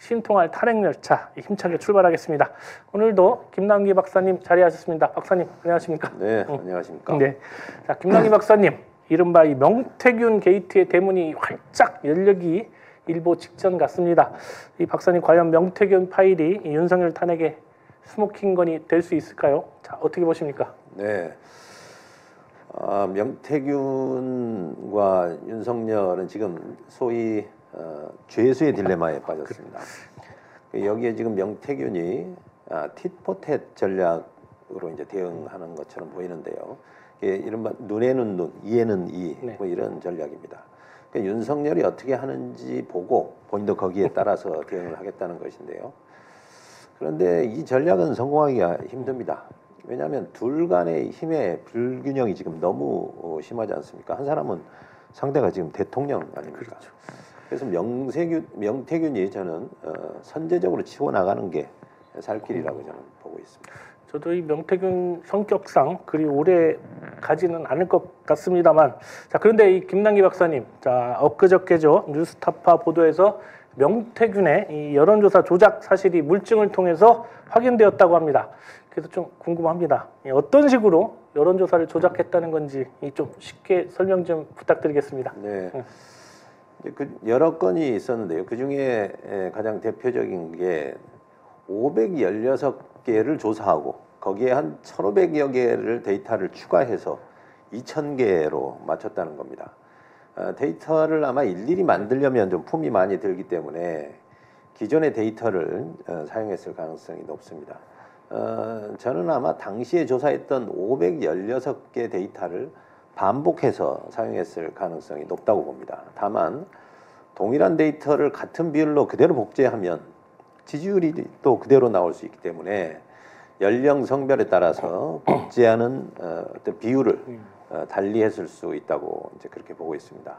신통할 탄핵열차 힘차게 출발하겠습니다. 오늘도 김남기 박사님 자리하셨습니다. 박사님 안녕하십니까? 네, 안녕하십니까? 네, 자 김남기 박사님, 이른바 이 명태균 게이트의 대문이 활짝 열리기 일보 직전 같습니다. 이 박사님, 과연 명태균 파일이 이 윤석열 탄핵의 스모킹건이 될 수 있을까요? 자, 어떻게 보십니까? 네, 명태균과 윤석열은 지금 소위 죄수의 딜레마에 빠졌습니다. 여기에 지금 명태균이 tit-for-tat 전략으로 이제 대응하는 것처럼 보이는데요. 이른바 눈에는 눈, 이에는 이, 네. 뭐 이런 전략입니다. 그러니까 윤석열이 어떻게 하는지 보고 본인도 거기에 따라서 대응을 하겠다는 것인데요. 그런데 이 전략은 성공하기가 힘듭니다. 왜냐하면 둘 간의 힘의 불균형이 지금 너무 심하지 않습니까? 한 사람은 상대가 지금 대통령 아닙니까? 그렇죠. 그래서 명태균이 저는 선제적으로 치고 나가는 게 살 길이라고 저는 보고 있습니다. 저도 이 명태균 성격상 그리 오래 가지는 않을 것 같습니다만, 자, 그런데 이 김남기 박사님, 자, 엊그저께죠, 뉴스타파 보도에서 명태균의 이 여론조사 조작 사실이 물증을 통해서 확인되었다고 합니다. 그래서 좀 궁금합니다. 어떤 식으로 여론조사를 조작했다는 건지 좀 쉽게 설명 좀 부탁드리겠습니다. 네. 그 여러 건이 있었는데요. 그 중에 가장 대표적인 게 516개를 조사하고 거기에 한 1,500여 개를 데이터를 추가해서 2,000개로 맞췄다는 겁니다. 데이터를 아마 일일이 만들려면 좀 품이 많이 들기 때문에 기존의 데이터를 사용했을 가능성이 높습니다. 저는 아마 당시에 조사했던 516개 데이터를 반복해서 사용했을 가능성이 높다고 봅니다. 다만 동일한 데이터를 같은 비율로 그대로 복제하면 지지율이 또 그대로 나올 수 있기 때문에 연령, 성별에 따라서 복제하는 어떤 비율을 달리했을 수 있다고 이제 그렇게 보고 있습니다.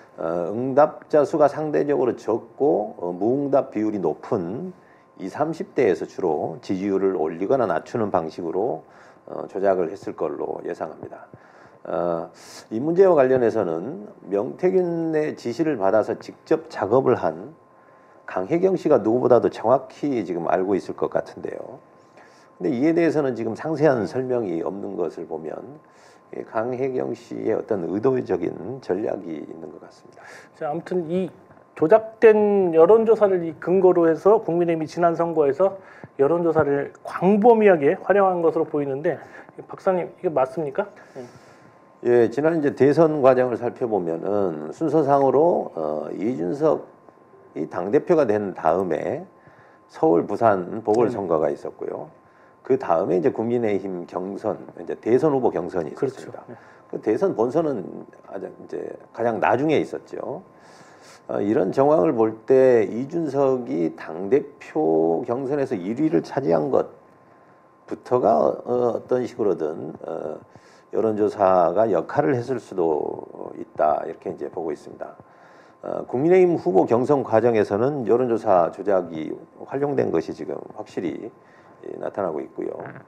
응답자 수가 상대적으로 적고 무응답 비율이 높은 20, 30대에서 주로 지지율을 올리거나 낮추는 방식으로 조작을 했을 걸로 예상합니다. 이 문제와 관련해서는 명태균의 지시를 받아서 직접 작업을 한 강혜경 씨가 누구보다도 정확히 지금 알고 있을 것 같은데요. 근데 이에 대해서는 지금 상세한 설명이 없는 것을 보면 강혜경 씨의 어떤 의도적인 전략이 있는 것 같습니다. 자, 아무튼 이 조작된 여론조사를 이 근거로 해서 국민의힘이 지난 선거에서 여론조사를 광범위하게 활용한 것으로 보이는데, 박사님 이게 맞습니까? 예, 지난 이제 대선 과정을 살펴보면은 순서상으로 이준석이 당대표가 된 다음에 서울, 부산 보궐선거가 있었고요. 그 다음에 이제 국민의힘 경선, 이제 대선 후보 경선이 있었습니다. 그렇죠. 그 대선 본선은 아주 이제 가장 나중에 있었죠. 이런 정황을 볼 때 이준석이 당대표 경선에서 1위를 차지한 것부터가 어떤 식으로든 여론조사가 역할을 했을 수도 있다, 이렇게 이제 보고 있습니다. 국민의힘 후보 경선 과정에서는 여론조사 조작이 활용된 것이 지금 확실히 나타나고 있고요.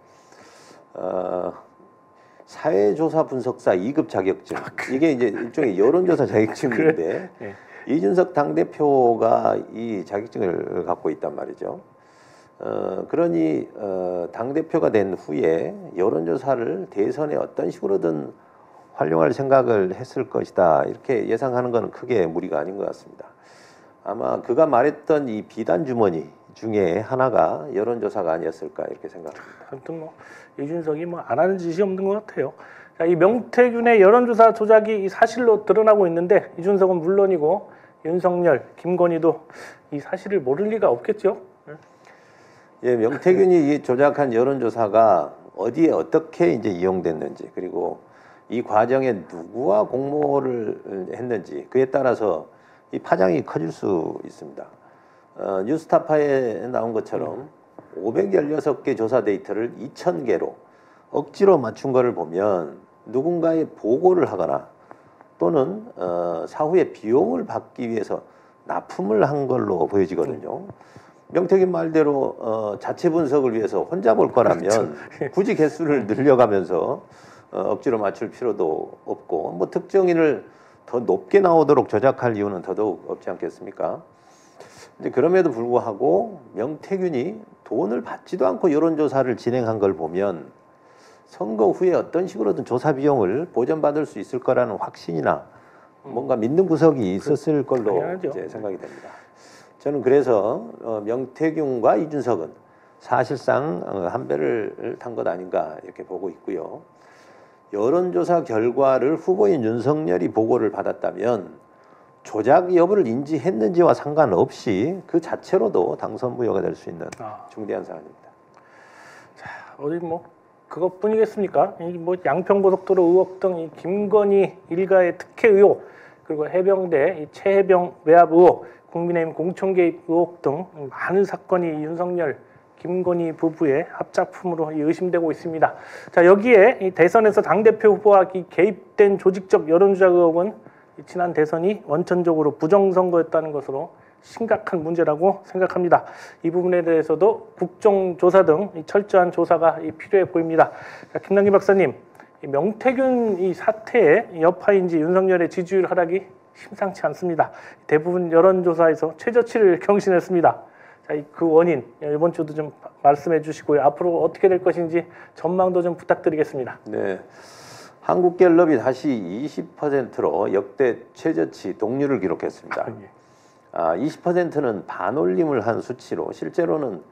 사회조사 분석사 2급 자격증, 이게 이제 일종의 여론조사 자격증인데 네. 이준석 당대표가 이 자격증을 갖고 있단 말이죠. 그러니 당대표가 된 후에 여론조사를 대선에 어떤 식으로든 활용할 생각을 했을 것이다, 이렇게 예상하는 것은 크게 무리가 아닌 것 같습니다. 아마 그가 말했던 이 비단 주머니 중에 하나가 여론조사가 아니었을까, 이렇게 생각합니다. 아무튼 뭐 이준석이 뭐 안 하는 짓이 없는 것 같아요. 자, 이 명태균의 여론조사 조작이 이 사실로 드러나고 있는데, 이준석은 물론이고 윤석열, 김건희도 이 사실을 모를 리가 없겠죠. 예, 명태균이 이 조작한 여론조사가 어디에 어떻게 이제 이용됐는지, 그리고 이 과정에 누구와 공모를 했는지, 그에 따라서 이 파장이 커질 수 있습니다. 뉴스타파에 나온 것처럼 516개 조사 데이터를 2,000개로 억지로 맞춘 거를 보면 누군가의 보고를 하거나 또는 사후에 비용을 받기 위해서 납품을 한 걸로 보여지거든요. 명태균 말대로 자체 분석을 위해서 혼자 볼 거라면 굳이 개수를 늘려가면서 억지로 맞출 필요도 없고, 뭐 특정인을 더 높게 나오도록 조작할 이유는 더더욱 없지 않겠습니까? 이제 그럼에도 불구하고 명태균이 돈을 받지도 않고 여론조사를 진행한 걸 보면 선거 후에 어떤 식으로든 조사 비용을 보전받을 수 있을 거라는 확신이나 뭔가 믿는 구석이 있었을 걸로 이제 생각이 됩니다. 저는 그래서 명태균과 이준석은 사실상 한 배를 탄 것 아닌가 이렇게 보고 있고요. 여론조사 결과를 후보인 윤석열이 보고를 받았다면 조작 여부를 인지했는지와 상관없이 그 자체로도 당선 무효가 될 수 있는 중대한 사안입니다. 자, 어디 뭐 그것뿐이겠습니까? 이 뭐 양평고속도로 의혹 등 이 김건희 일가의 특혜 의혹, 그리고 해병대 이 최해병 외압 의혹, 국민의힘 공천 개입 의혹 등 많은 사건이 윤석열, 김건희 부부의 합작품으로 의심되고 있습니다. 자, 여기에 이 대선에서 당대표 후보와 개입된 조직적 여론조작 의혹은 지난 대선이 원천적으로 부정선거였다는 것으로 심각한 문제라고 생각합니다. 이 부분에 대해서도 국정조사 등 철저한 조사가 필요해 보입니다. 자, 김남기 박사님, 이 명태균 이 사태의 여파인지 윤석열의 지지율 하락이 심상치 않습니다. 대부분 여론조사에서 최저치를 경신했습니다. 자, 그 원인 이번 주도 좀 말씀해 주시고요. 앞으로 어떻게 될 것인지 전망도 좀 부탁드리겠습니다. 네, 한국갤럽이 다시 20%로 역대 최저치 동률을 기록했습니다. 20%는 반올림을 한 수치로 실제로는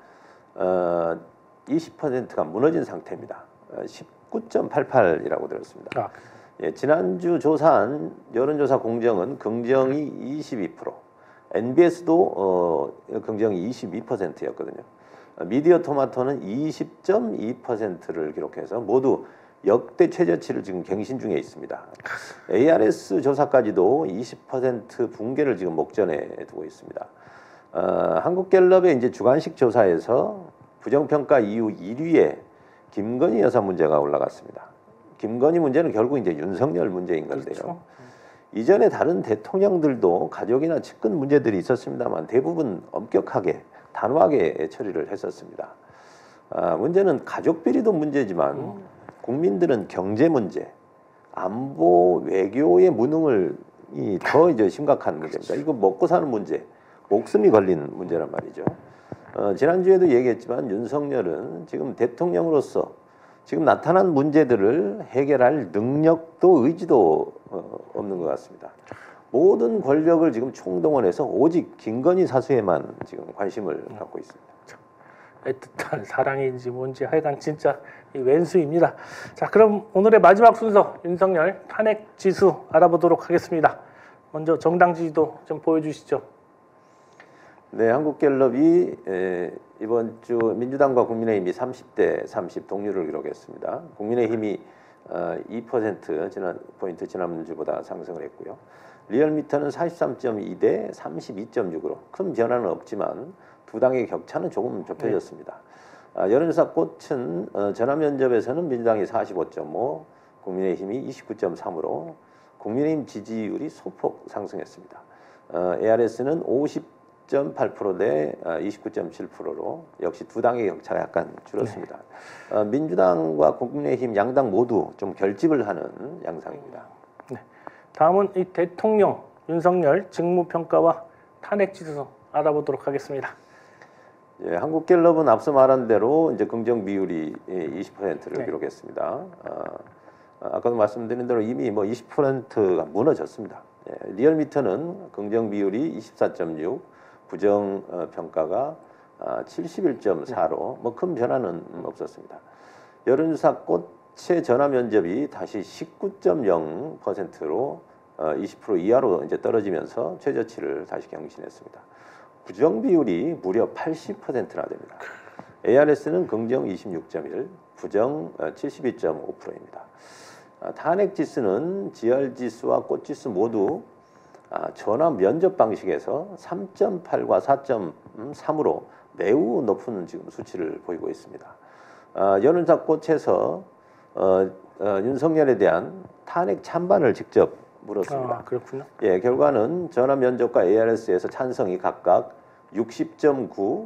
20%가 무너진 상태입니다. 19.88이라고 들었습니다. 예, 지난주 조사한 여론조사 공정은 긍정이 22%, NBS도 긍정이 22%였거든요. 미디어 토마토는 20.2%를 기록해서 모두 역대 최저치를 지금 갱신 중에 있습니다. ARS 조사까지도 20% 붕괴를 지금 목전에 두고 있습니다. 한국갤럽의 이제 주관식 조사에서 부정평가 이후 1위에 김건희 여사 문제가 올라갔습니다. 김건희 문제는 결국 이제 윤석열 문제인 건데요. 그렇죠. 이전에 다른 대통령들도 가족이나 측근 문제들이 있었습니다만 대부분 엄격하게 단호하게 처리를 했었습니다. 문제는 가족 비리도 문제지만 국민들은 경제 문제, 안보, 외교의 무능을 더 이제 심각한 문제입니다. 이거 먹고 사는 문제, 목숨이 걸린 문제란 말이죠. 지난주에도 얘기했지만 윤석열은 지금 대통령으로서 지금 나타난 문제들을 해결할 능력도 의지도 없는 것 같습니다. 모든 권력을 지금 총동원해서 오직 김건희 사수에만 지금 관심을 갖고 있습니다. 애틋한 사랑인지 뭔지 하여간 진짜 왼수입니다. 자, 그럼 오늘의 마지막 순서 윤석열 탄핵 지수 알아보도록 하겠습니다. 먼저 정당 지지도 좀 보여주시죠. 네, 한국갤럽이 이번 주 민주당과 국민의힘이 30대 30 동률을 기록했습니다. 국민의힘이 2% 지난주보다 상승을 했고요. 리얼미터는 43.2 대 32.6으로 큰 변화는 없지만 두 당의 격차는 조금 좁혀졌습니다. 여론조사 꽃은 전화면접에서는 민주당이 45.5, 국민의힘이 29.3으로 국민의힘 지지율이 소폭 상승했습니다. ARS는 50.8% 대 29.7%로 역시 두 당의 격차가 약간 줄었습니다. 민주당과 국민의힘 양당 모두 좀 결집을 하는 양상입니다. 네. 다음은 이 대통령 윤석열 직무평가와 탄핵지수 알아보도록 하겠습니다. 예, 한국갤럽은 앞서 말한 대로 이제 긍정 비율이 20%를 기록했습니다. 아까도 말씀드린 대로 이미 뭐 20%가 무너졌습니다. 예, 리얼미터는 긍정 비율이 24.6, 부정 평가가 71.4로 뭐 큰 변화는 없었습니다. 여론조사 꽃의 전화 면접이 다시 19.0%로 20% 이하로 이제 떨어지면서 최저치를 다시 경신했습니다. 부정 비율이 무려 80%나 됩니다. ARS는 긍정 26.1, 부정 72.5%입니다. 탄핵 지수는 지열 지수와 꽃 지수 모두 전화 면접 방식에서 3.8과 4.3으로 매우 높은 지금 수치를 보이고 있습니다. 여론조사 꽃에서 윤석열에 대한 탄핵 찬반을 직접 물었습니다. 그렇군요. 예, 결과는 전화 면접과 ARS에서 찬성이 각각 60.9,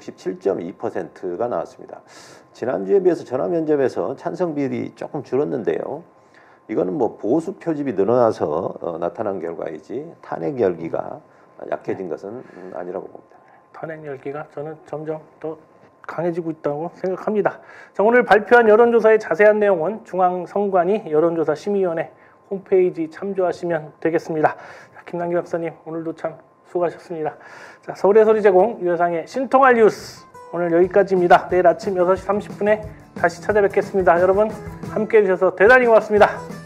67.2%가 나왔습니다. 지난주에 비해서 전화 면접에서 찬성 비율이 조금 줄었는데요. 이거는 뭐 보수 표집이 늘어나서 나타난 결과이지 탄핵 열기가 약해진 것은 아니라고 봅니다. 탄핵 열기가 저는 점점 더 강해지고 있다고 생각합니다. 자, 오늘 발표한 여론조사의 자세한 내용은 중앙선관위 여론조사심의위원회 홈페이지 참조하시면 되겠습니다. 자, 김남기 박사님 오늘도 참 수고하셨습니다. 자, 서울의 소리 제공 유현상의 신통할 뉴스 오늘 여기까지입니다. 내일 아침 6시 30분에 다시 찾아뵙겠습니다. 여러분 함께해 주셔서 대단히 고맙습니다.